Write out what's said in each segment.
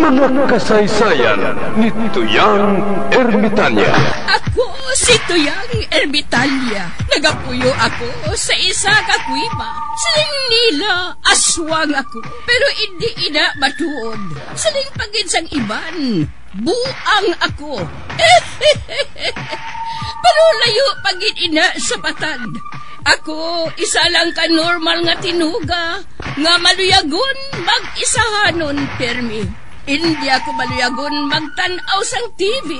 Mga kasaysayan ni Tuyang Ermitanya. Ako si Tuyang Ermitanya. Nagapuyo ako sa isa ka kuiba. Siling nila, aswang ako. Pero hindi ina matuod. Siling paginsang iban, buang ako. Pero layo pagin ina sa patad. Ako, isa lang ka normal nga tinuga, nga maluyagon mag-isahanon permi. Hindi ako maluyagon magtanaw sang TV.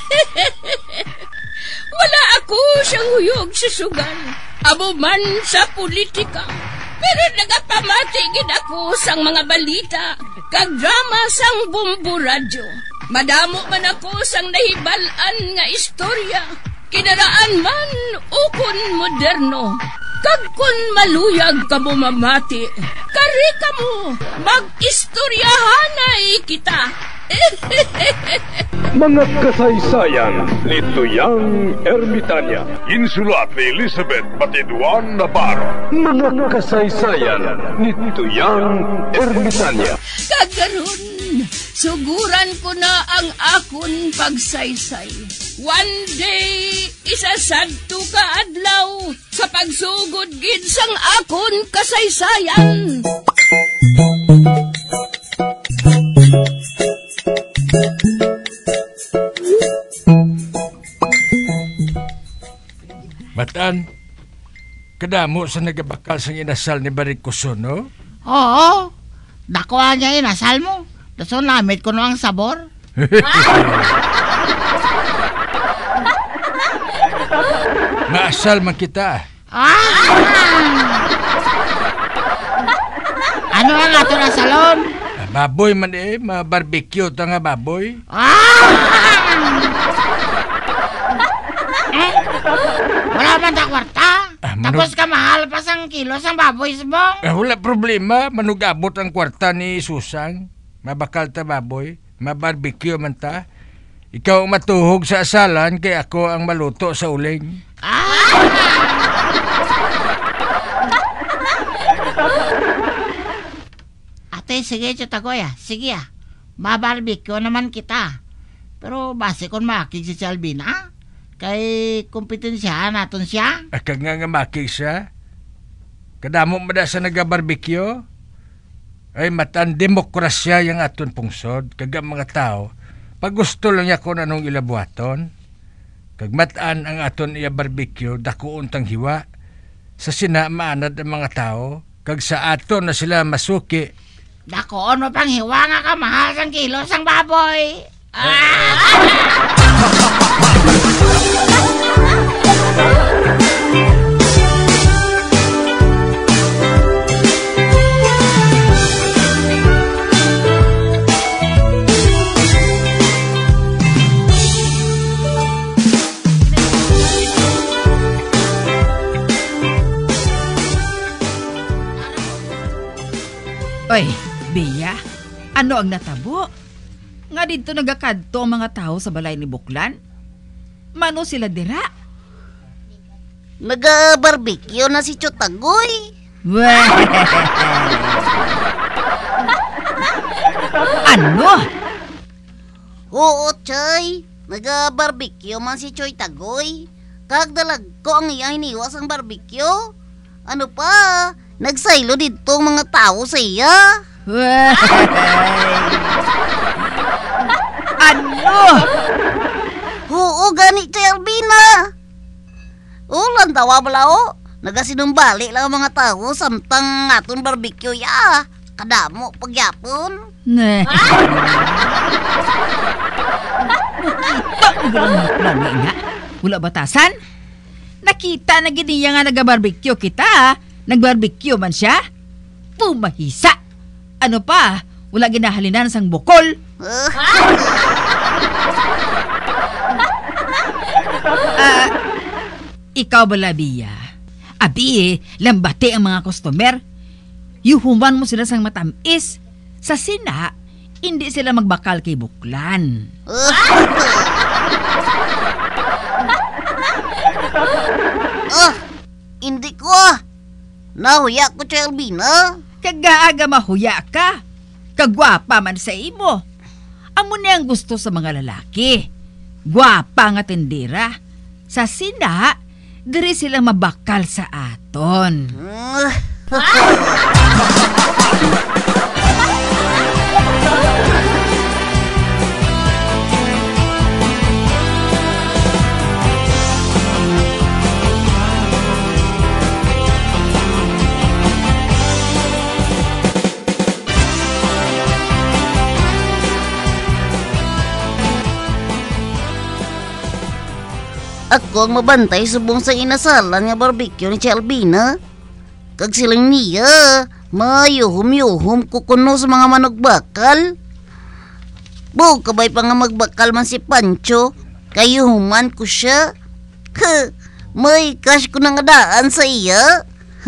Wala ako siyang huyog sa sugal, abo man sa politika. Pero nagapamatigid ako sang mga balita, kag drama sang Bumbu Radyo. Madamo man ako sang nahibalan nga istorya, kinaraan man ukon moderno. Kag kun maluyag ka mo mamati, kari ka mo, mag-istoryahanay kita. Mga kasaysayan ni Tuyang Ermitanya. Insulat ni Elizabeth Batiduan Navarro. Mga kasaysayan ni Tuyang Ermitanya. Kagaron, suguran ko na ang akon pagsaysay. One day, isasadto ka adlaw sa pagsugod gid sang akon kasaysayan. Batan, kadamo sa nagabakal sang inasal ni Baricoso, no? Oo, dakuha niya inasal mo. Daso lamit ko no ang sabor. Maasal man kita. Ano ang ato na salon? Baboy man ma-barbecue ta nga baboy. Wala man ta kwarta. Tapos ka mahal pa sang kilo sang baboy subong. Wala problema, manugabot ang kwarta ni Susang. Mabakal ta baboy, ma-barbecue man ta. Ikaw matuhog sa asalan kay ako ang maluto sa uling. Ate, sige chutagoy sige Mabarbecue naman kita. Pero base kon makig si Albina, kay kompetensya naton siya. Kag nga makig siya. Kadamo mada sa naga-barbecue. Ay matan demokrasya yung aton pungsod. Kag mga tao, pag gusto lang niya kung anong ilabuaton, kag mataan ang aton iya barbecue, dako untang hiwa. Sa sina maanad ang mga tao, kag sa aton na sila masuki. Dako mo pang hiwa nga ka mahal sang kilo sang baboy. Oy, Bea, ano ang natabo? Nga dito nagakadto ang mga tao sa balay ni Buklan? Mano sila dira? Nag-barbecue na si Chutagoy. Ano? Oo, Choy. Nag-barbecue man si Choy Tagoy. Kagdalag ko ang iyang hiniwas ang barbecue. Ano pa? Nagsaylo dito ang mga tao sa iya. Ano? Oo, gani Choy Albina. Ulan tawa balao. Nagasinumbali lang ang mga tao samtang aton barbecue ya. Kadamo pagyapon. Nakita ang galang nga. Wala batasan? Nakita na giniya nga nag-barbecue kita. Nag-barbecue man siya? Pumahisa. Ano pa? Wala ginahalinan sang bukol. Ikaw ba, Labia? Abi, lambati ang mga customer. Yuhuman mo sila sang matamis. Sa sina, hindi sila magbakal kay Buklan. Hindi ko. Nahuya ko Choy Albina. Kagaaga mahuya ka. Kagwapa man sa imo. amo niya ang gusto sa mga lalaki. Gwapa nga tindera. Sa sina, diri silang mabakal sa aton. Ako ang mabantay subong sa inasalan nga barbecue ni Albina. Kag silang niya, mayuhum-yuhum ko kuno sa mga manogbakal. Buo kabay pa nga magbakal man si Pancho, kayuhuman ko siya. May cash ko nang adaan sa iya.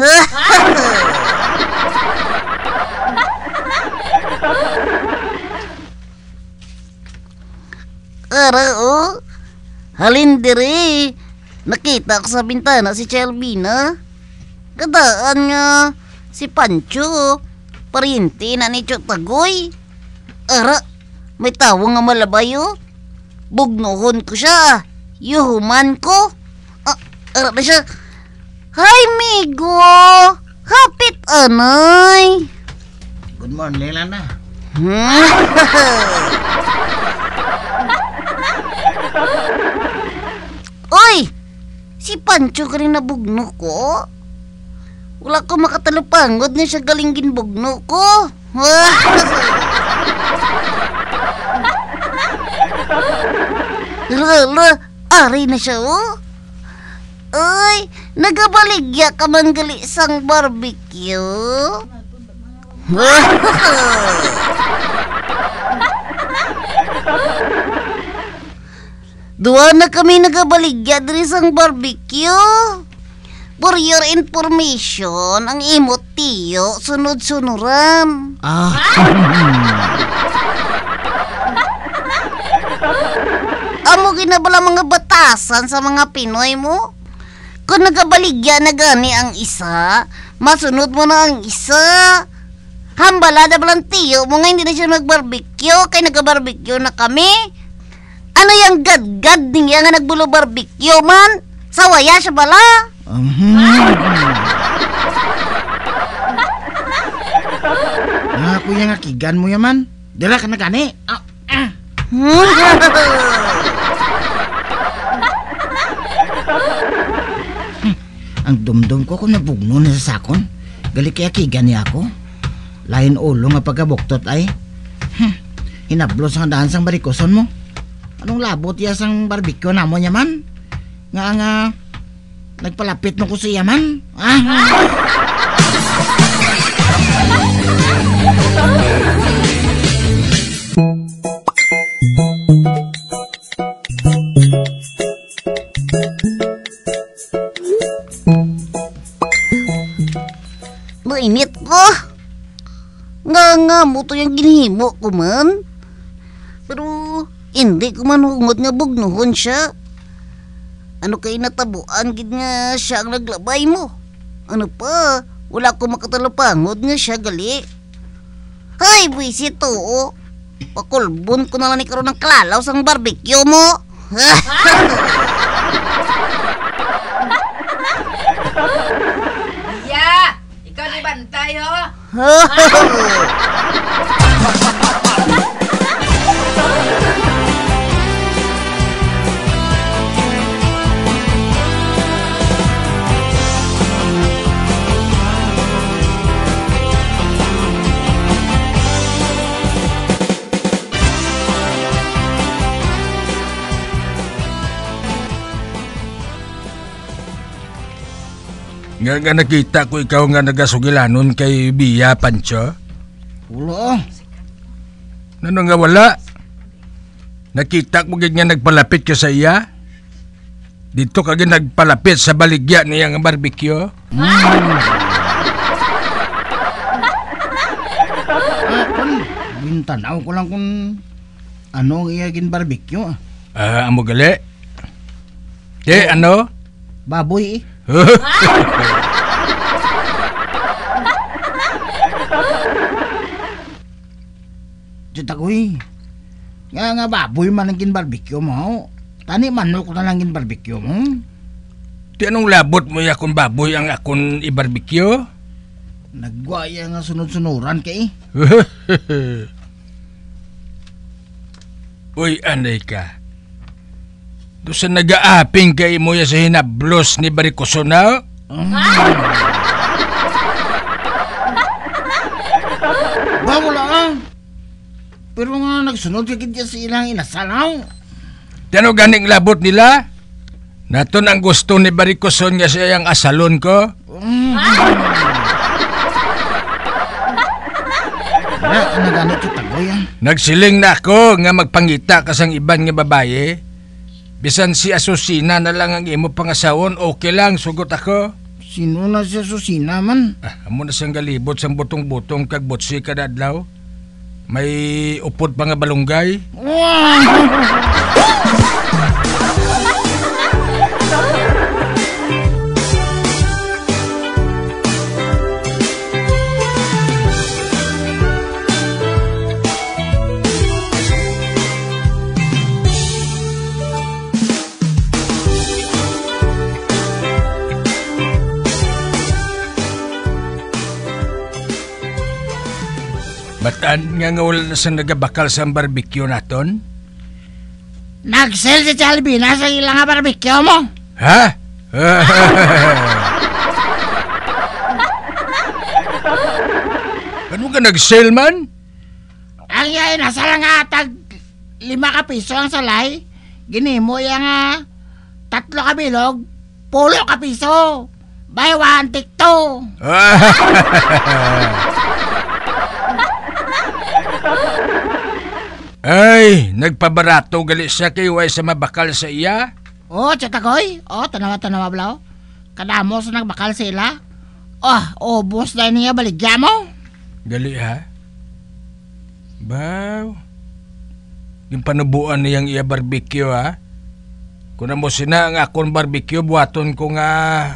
Ara oh. Halin diri, nakita ko sa bintana si Albina. Kadaan nga si Pancho, pariente na ni Tagoy. Ara, may tawo nga malabayo. Bugnohon ko siya, yuhuman ko. Ara na siya. Hi, Migo! Hapit, anay! Good morning, Lana. Oy! Si Pancho ka rin nabugno ko? Wala ko makatalupangod na siya galing ginbugno ko. Lala, ari na siya oh. Oy, nagabaligya ka man gali sang barbecue. Duwa na kami nagabaligya diri sang barbecue. For your information, ang imo tiyo sunod-sunuran. Amo ginabala mga batasan sa mga Pinoy mo. Kung nagabaligya na gani ang isa, masunod mo na ang isa. Hambalada balang tiyo mo nga hindi na siya nagbarbecue, kay nagabarbecue na kami. Ano yung gad-gad niya nga nagbulo barbecue man? Sawaya siya bala? Kuya nga kigan mo yaman. Dala ka na gani. Ang dumdum ko kung nabugno na sa sakon. Gali kaya kigan niya ako. Lain ulo nga pagkabuktot ay. Hinablos ang daan sang barikoson mo. Anong labot iya sang barbecue na mo yaman? Nga nagpalapit mo ko sa yaman? Mainit ko. Nga mo to yung ginhimo ko man. Pero hindi ko man hungod nga bugnuhon siya. Ano kay natabuan gid nga siya ang naglabay mo? Ano pa? Wala ko makatalapangod nga siya gali. Hay, buwisit to. Pakulbon ko na lang ni karon ng klalaw sang barbecue mo. Yeah! Ikaw ni bantay ho! Nga nakita ko ikaw nga nagasugilanon kay Bia, Pancho. Ulo. Ano nga wala? Nakita ko nga nagpalapit ka sa iya? Dito ka nagpalapit sa baligya niya nga barbecue? Bintanaw ko lang kung ano ang iyagin barbecue. Amo gali? Ano? Baboy Tagoy, Nga baboy man ang barbecue mo. Tani manok na lang barbecue mo. Di anong labot mo yakon baboy ang akon i-barbecue? Nagwaya nga sunod-sunuran kay. Uy, anay ka. Do sa nag-aaping kay mo ya sa hinablos ni Barikoson na? Ba, wala ah. Pero nga nagsunod kagid sa ilang inasalaw. Tano ganing labot nila? Naton ang gusto ni Barikoson nga siya ang asalon ko? Wala, ano ganit yung tagoy ah. Nagsiling na ako nga magpangita kasang iban nga babaye. Bisan si Asusina na lang ang imo pangasawon, okay lang, sugot ako. Sino na siya Susina man? Amo na siyang galibot sang butong-butong kag butsi kada adlaw. May upod pa nga balunggay. Bataan nga wala na sa nagabakal sa barbecue naton? Nag-sell si Chalbina sa ilang barbecue mo. Ha? Ano ka nag-sell man? Ang yay, nasa lang nga tag 5 ka piso ang salay. Ginimo yung 3 ka bilog, 10 ka piso. Buy one, take 2. Ay, nagpabarato gali siya kay way sa mabakal sa iya. Oh, Chatagoy. Oh, tanawa blaw. Kadamo sa nagbakal sila. Oh, boss na niya baligya mo. Gali ha? Baw. Yung panubuan niyang iya barbecue ha? Kung mo sina ang akong barbecue, buhaton ko nga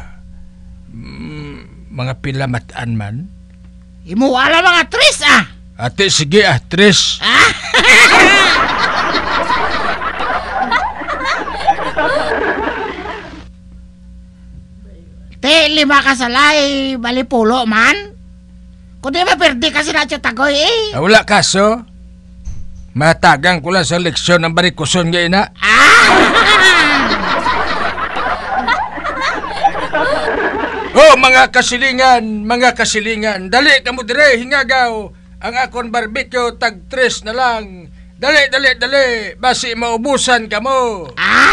mga pilamataan man. Imuwala mga tris ah. Ate, sige Tris. Te, 5 ka salay, bali 10 man. Kundi maperdi kasi na Chatagoy eh. Wala kaso. Matagang ko lang sa leksyon ng Barikoson ngayon na. Oh, mga kasilingan, dali ka mo dire, hingagaw. Ang akon barbecue, tag 3 na lang. Dali, basi maubusan ka mo.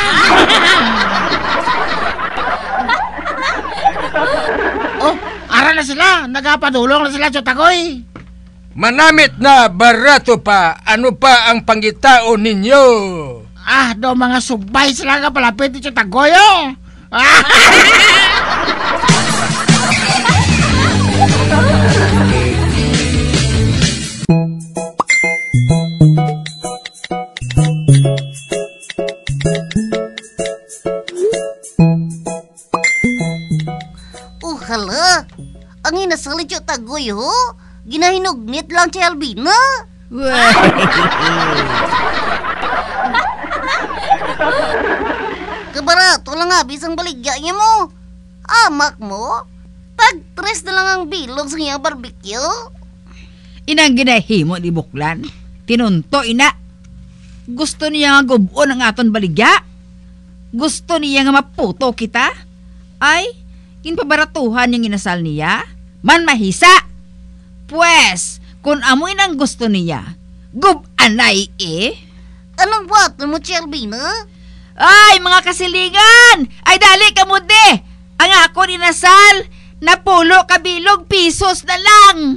Oh, ara na sila, nagapadulong na sila Chatagoy. Manamit na, barato pa. Ano pa ang pangitaon ninyo? Do mga subay sila nga palapit ni Chatagoy oh. Hala, ang inasalit yung tagoy ho. Ginahinugnit lang si Albina. Kabarato lang nga bisang baligya niya mo. Amak mo, tag 3 na lang ang bilog sa iyang barbecue. Inang ginahimo ni Buklan. Tinunto ina. Gusto niya nga gubon ang aton baligya. Gusto niya nga maputo kita. Ay, kinpabaratuhan yung inasal niya. Man mahisa. Pues, kung amoy nang gusto niya, gubanay eh. Anong buhaton mo, Chelbina? Ay, mga kasilingan! Ay, dali ka mo de! Ang ako inasal, na 10 kabilog pisos na lang!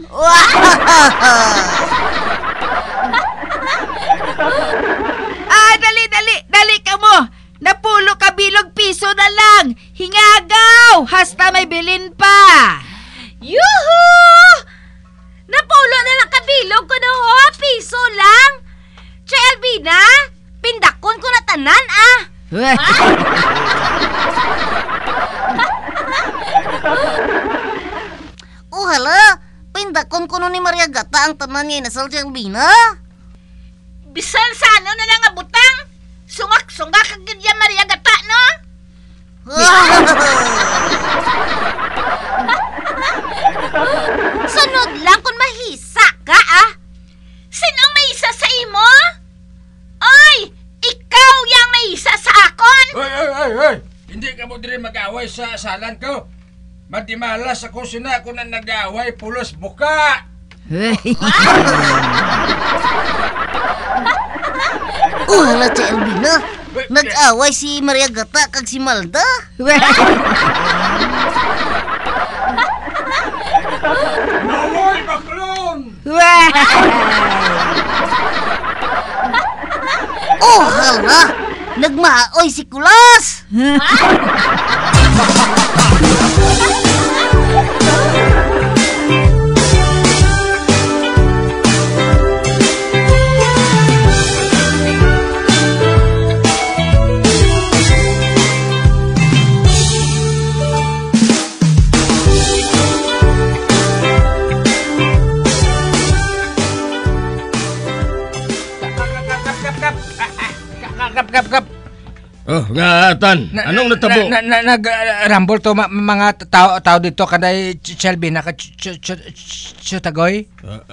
Ay, dali ka mo! Na 10 kabilog piso na lang! Hingagaw! Hasta may bilin pa! Yuhu! Napulo na lang kabilog ko na ho, piso lang. Che Albina, pindakon ko na tanan ah. Hala, pindakon ko ni Maria Gata ang tanan niya inasal si Albina. Bisan sa ano na mo din mag-away sa salan ko. Madimalas ako sina ako na nag-away pulos buka. Hala, Chay Albina. Nag-away si Maria Gata kag si Malda. Naway baklon! Oh, hala. Nagmaoy si Kulas. Kap. Oh, nga, Tan. Anong natabo? Nag-rambol to mga tao dito kanday Shelby na chutagoy.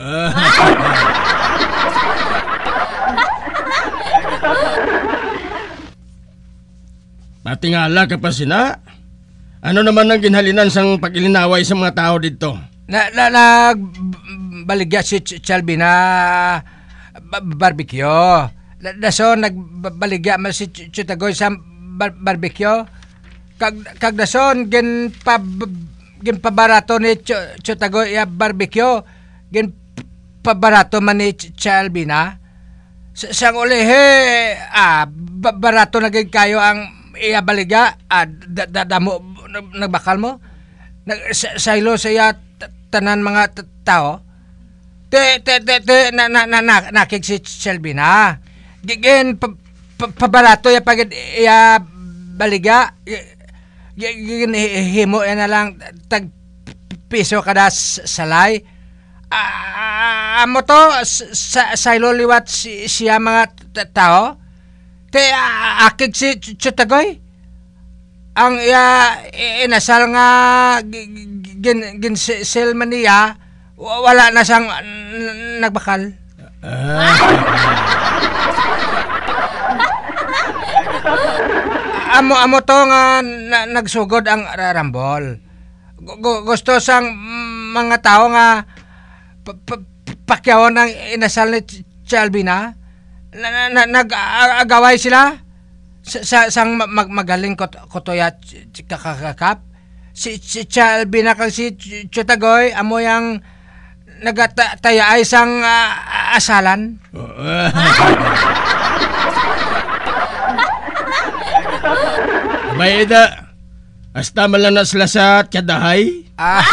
Matingala ka pa sina? Ano naman ang ginhalinan sang pag-ilinaway sa mga tao dito? Nagbaligya si Shelby na barbecue. Daso nagbaligya man si Chutagoy sa barbecue. Kag dason gin pabarato ni Chutagoy ya barbecue. Gin pabarato man ni Shelby na. Sang ulihe barato na kayo ang iya baligya. Damo nagbakal mo. Saylo saya tanan mga tao. Nakik si Shelby na. Gigin pabarato ya pagid ya baliga. Gigin himo na lang tag piso kada salay. Amo to sa liwat siya mga tao. Akik si Chutagoy. Ang inasal nga gin selman niya wala na siyang nagbakal. Amo to nga nagsugod ang rarambol. Gusto sang mga tao nga pakyawon ng inasal ni Shelby na nag-agaway sila sang magaling kotoya kakakap. Si Shelby na kang si Chutagoy amo yang nagataya ay sang asalan. May eda, hasta man na sila sa kadahay.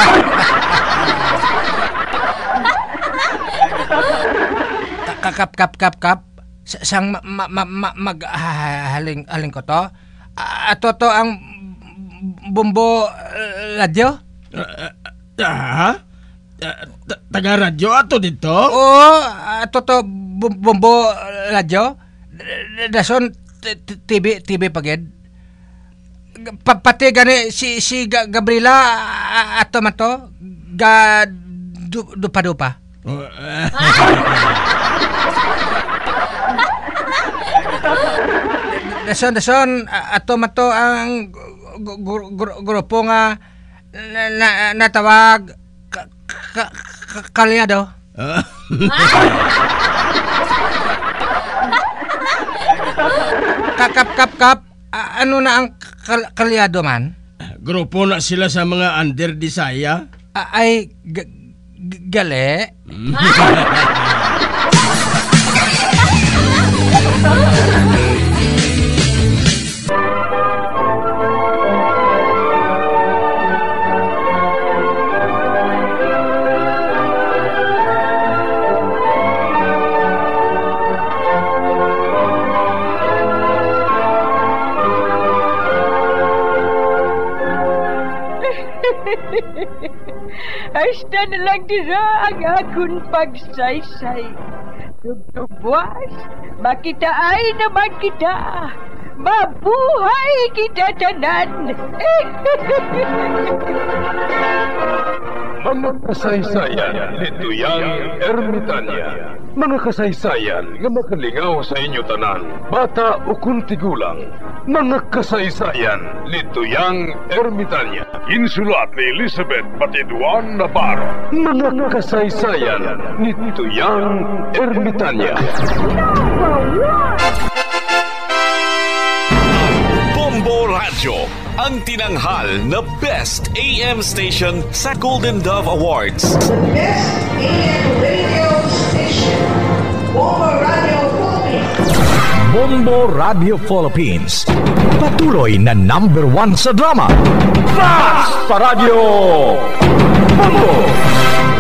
Kap. Sang maghaling ko to. Ato to ang bumbo radyo. Taga-radyo ato dito? Oo, ato to bumbo radyo. Dason TV pagid. Pati gani si Gabriela ato mato ga dupa. Dason ato mato ang grupo nga natawag kalyado. Kap. Ano na ang kalyado man? Grupo na sila sa mga under Disaya? Ay gale. Hasta na lang dira ang akong pagsaysay. Tugtugwas, makitaan naman kita. Mabuhay kita tanan. mga kasaysayan ni Tuyang Ermitanya. Mga kasaysayan nga makalingaw sa inyo tanan, bata o kuntigulang. Mga kasaysayan ni Tuyang Ermitanya. Insulat ni Elizabeth Batiduan Navarro. Mga kasaysayan ni Tuyang Ermitanya. Bombo Radio, ang tinanghal na Best AM Station sa Golden Dove Awards. The Best AM Radio Station, Bombo Radio Philippines. Bombo Radio Philippines, patuloy na #1 sa drama. Mas Paradio Bombo!